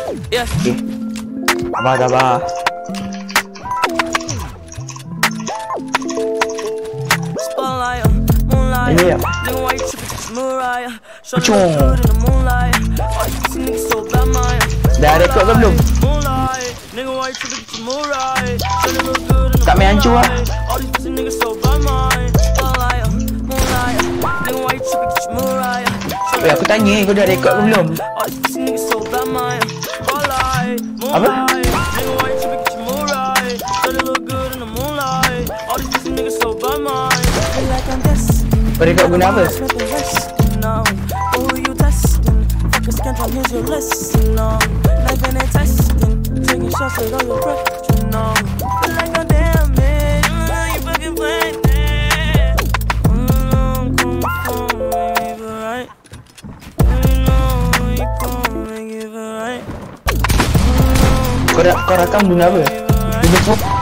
Okay. Abah. Ini ya. Kucung. Dah rekod ke belum? Tak main hancur lah. Weh, aku tanya kau dah rekod ke belum? Apa? Kau rekod guna apa? Kau rakam guna apa?